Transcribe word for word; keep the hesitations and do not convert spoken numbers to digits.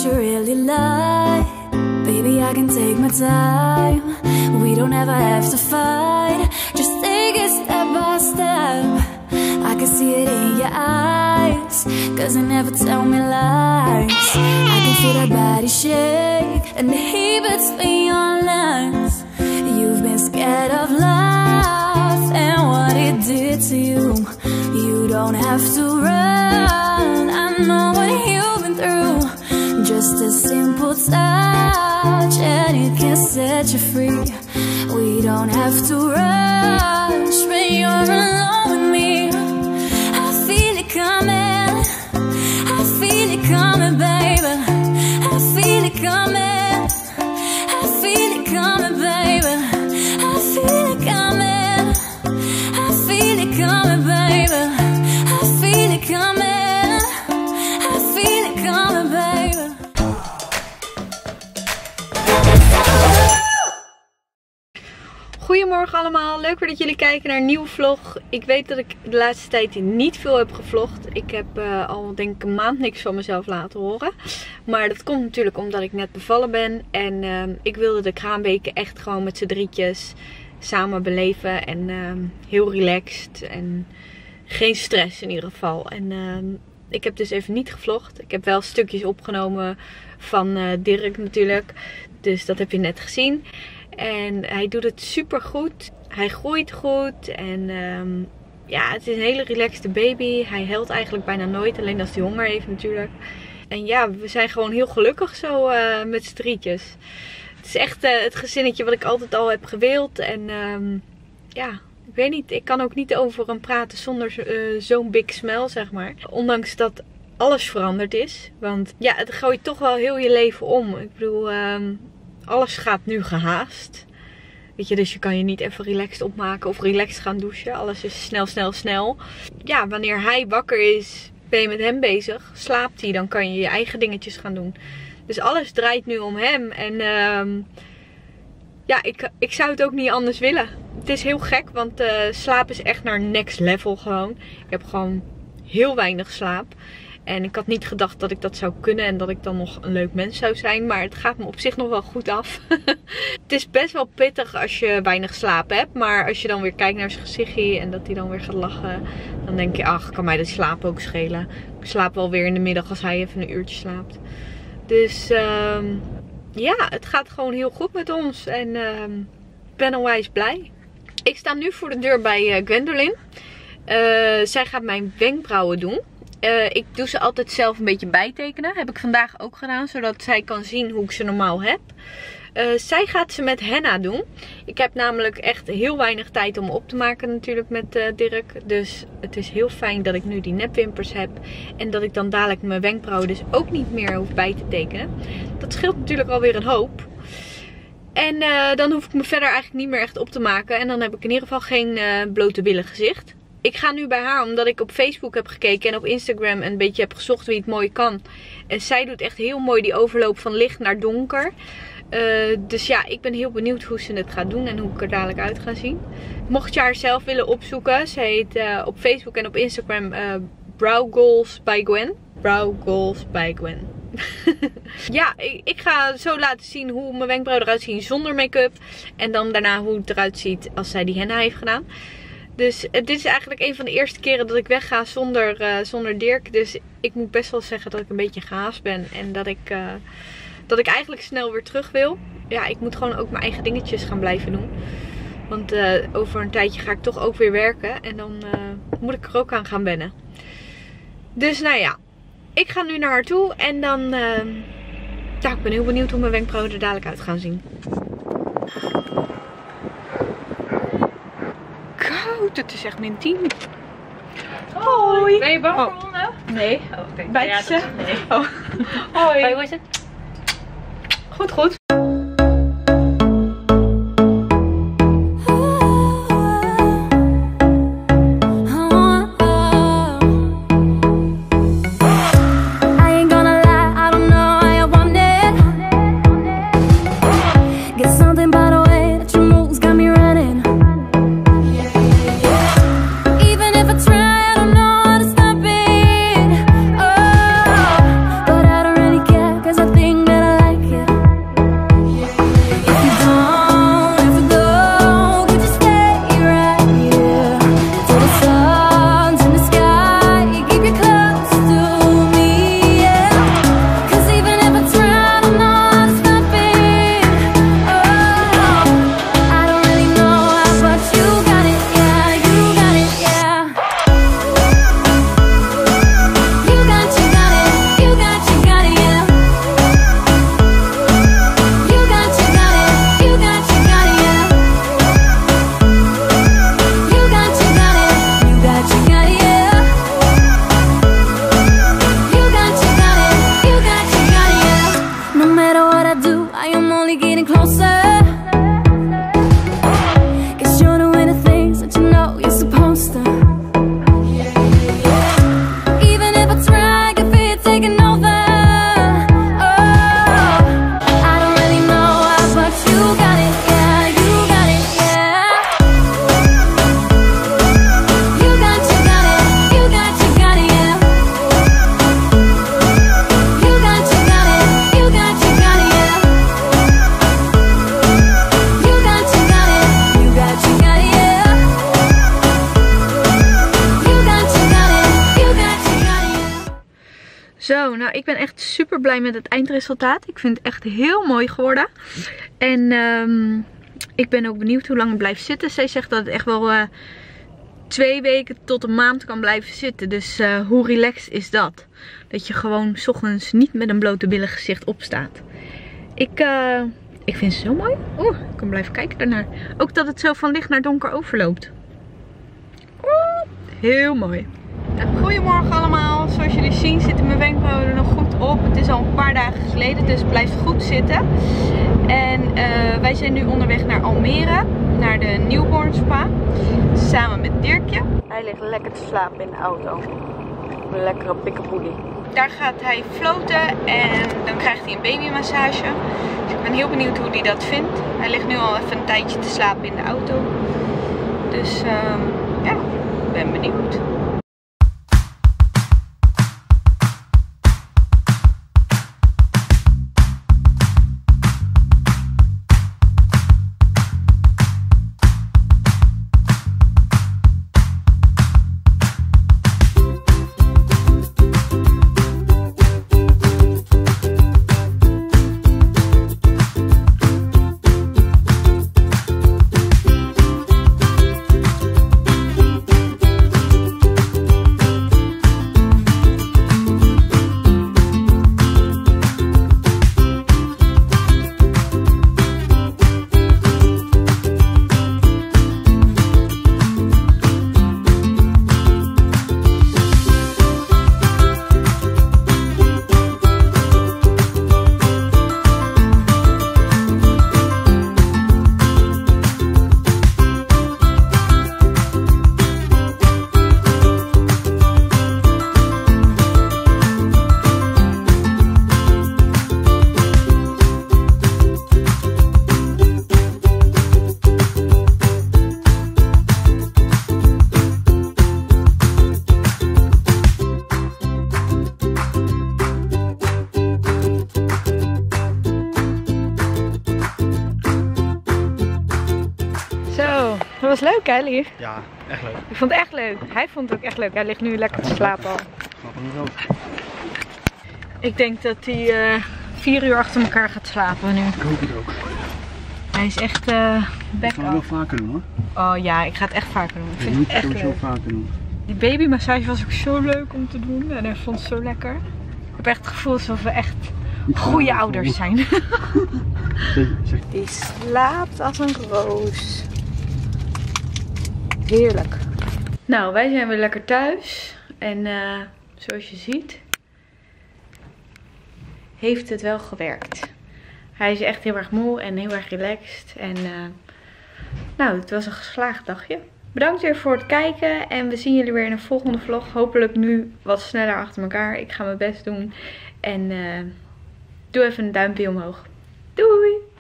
what you really like. Baby, I can take my time. We don't ever have to fight. Just take it step by step. I can see it in your eyes, cause you never tell me lies. I can feel that body shake and the heat between your legs. You've been scared of love and what it did to you. You don't have to run, I know what you've been through. Just a simple touch and it can set you free. We don't have to rush when you're alone with me. I feel it coming, I feel it coming, baby. I feel it coming, I feel it coming, baby. I feel it coming, I feel it coming, baby. I feel it coming, I feel it coming, baby. Goedemorgen allemaal, leuk weer dat jullie kijken naar een nieuwe vlog. Ik weet dat ik de laatste tijd niet veel heb gevlogd. Ik heb uh, al denk ik een maand niks van mezelf laten horen. Maar dat komt natuurlijk omdat ik net bevallen ben. En uh, ik wilde de kraamweken echt gewoon met z'n drietjes samen beleven. En uh, heel relaxed en geen stress in ieder geval. En uh, ik heb dus even niet gevlogd. Ik heb wel stukjes opgenomen van uh, Dirk natuurlijk. Dus dat heb je net gezien. En hij doet het super goed. Hij groeit goed. En um, ja, het is een hele relaxte baby. Hij huilt eigenlijk bijna nooit. Alleen als hij honger heeft natuurlijk. En ja, we zijn gewoon heel gelukkig zo uh, met z'n drietjes. Het is echt uh, het gezinnetje wat ik altijd al heb gewild. En um, ja, ik weet niet. Ik kan ook niet over hem praten zonder uh, zo'n big smile, zeg maar. Ondanks dat alles veranderd is. Want ja, het gooit toch wel heel je leven om. Ik bedoel... Um, Alles gaat nu gehaast. Weet je, dus je kan je niet even relaxed opmaken of relaxed gaan douchen. Alles is snel, snel, snel. Ja, wanneer hij wakker is, ben je met hem bezig. Slaapt hij, dan kan je je eigen dingetjes gaan doen. Dus alles draait nu om hem. En um, ja, ik, ik zou het ook niet anders willen. Het is heel gek, want uh, slaap is echt naar next level gewoon. Ik heb gewoon heel weinig slaap. En ik had niet gedacht dat ik dat zou kunnen en dat ik dan nog een leuk mens zou zijn. Maar het gaat me op zich nog wel goed af. Het is best wel pittig als je weinig slaap hebt. Maar als je dan weer kijkt naar zijn gezichtje en dat hij dan weer gaat lachen. Dan denk je, ach, kan mij de slaap ook schelen. Ik slaap wel weer in de middag als hij even een uurtje slaapt. Dus um, ja, het gaat gewoon heel goed met ons. En um, ik ben onwijs blij. Ik sta nu voor de deur bij uh, Gwendolyn. Uh, zij gaat mijn wenkbrauwen doen. Uh, ik doe ze altijd zelf een beetje bijtekenen. Heb ik vandaag ook gedaan. Zodat zij kan zien hoe ik ze normaal heb. Uh, zij gaat ze met henna doen. Ik heb namelijk echt heel weinig tijd om op te maken natuurlijk met uh, Dirk. Dus het is heel fijn dat ik nu die nepwimpers heb. En dat ik dan dadelijk mijn wenkbrauwen dus ook niet meer hoef bij te tekenen. Dat scheelt natuurlijk alweer een hoop. En uh, dan hoef ik me verder eigenlijk niet meer echt op te maken. En dan heb ik in ieder geval geen uh, blote billen gezicht. Ik ga nu bij haar, omdat ik op Facebook heb gekeken en op Instagram een beetje heb gezocht wie het mooi kan. En zij doet echt heel mooi die overloop van licht naar donker. Uh, dus ja, ik ben heel benieuwd hoe ze het gaat doen en hoe ik er dadelijk uit ga zien. Mocht je haar zelf willen opzoeken, ze heet uh, op Facebook en op Instagram uh, Brow Goals by Gwen. Brow Goals by Gwen. Ja, ik, ik ga zo laten zien hoe mijn wenkbrauwen eruit zien zonder make-up. En dan daarna hoe het eruit ziet als zij die henna heeft gedaan. Dus uh, dit is eigenlijk een van de eerste keren dat ik wegga zonder, uh, zonder Dirk. Dus ik moet best wel zeggen dat ik een beetje gehaast ben. En dat ik, uh, dat ik eigenlijk snel weer terug wil. Ja, ik moet gewoon ook mijn eigen dingetjes gaan blijven doen. Want uh, over een tijdje ga ik toch ook weer werken. En dan uh, moet ik er ook aan gaan wennen. Dus nou ja, ik ga nu naar haar toe. En dan, uh, ja, ik ben heel benieuwd hoe mijn wenkbrauwen er dadelijk uit gaan zien. Koud, het is echt min tien. Hoi. Ben je bang oh. voor honden? Nee. Oh, okay. Bijt ze? Ja, nee. Oh. Hoi. Hoi, hoe is het? Goed, goed. Cause I think Zo, nou ik ben echt super blij met het eindresultaat. Ik vind het echt heel mooi geworden. En um, ik ben ook benieuwd hoe lang het blijft zitten. Zij zegt dat het echt wel uh, twee weken tot een maand kan blijven zitten. Dus uh, hoe relaxed is dat? Dat je gewoon 's ochtends niet met een blote billen gezicht opstaat. Ik, uh, ik vind het zo mooi. Oeh, ik kan blijven kijken daarnaar. Ook dat het zo van licht naar donker overloopt. Oeh, heel mooi. Goedemorgen allemaal. Zoals jullie zien zitten mijn wenkbrauwen er nog goed op. Het is al een paar dagen geleden, dus het blijft goed zitten. En uh, wij zijn nu onderweg naar Almere, naar de Newborn Spa. Samen met Dirkje. Hij ligt lekker te slapen in de auto. Een lekkere pikkepoelie. Daar gaat hij floten en dan krijgt hij een babymassage. Dus ik ben heel benieuwd hoe hij dat vindt. Hij ligt nu al even een tijdje te slapen in de auto. Dus uh, ja, ik ben benieuwd. Dat was leuk hè, lief? Ja, echt leuk. Ik vond het echt leuk. Hij vond het ook echt leuk. Hij ligt nu lekker te slapen al. Ik denk dat hij uh, vier uur achter elkaar gaat slapen nu. Ik hoop het ook. Hij is echt uh, back Ik ga het wel vaker doen hoor. Oh ja, ik ga het echt vaker doen. Ik vind je het echt leuk. Zo vaker doen. Die babymassage was ook zo leuk om te doen. En hij vond het zo lekker. Ik heb echt het gevoel alsof we echt goede ouders zijn. Die slaapt als een roos. Heerlijk. Nou, wij zijn weer lekker thuis. En uh, zoals je ziet, heeft het wel gewerkt. Hij is echt heel erg moe en heel erg relaxed. En uh, nou, het was een geslaagd dagje. Bedankt weer voor het kijken. En we zien jullie weer in een volgende vlog. Hopelijk nu wat sneller achter elkaar. Ik ga mijn best doen. En uh, doe even een duimpje omhoog. Doei!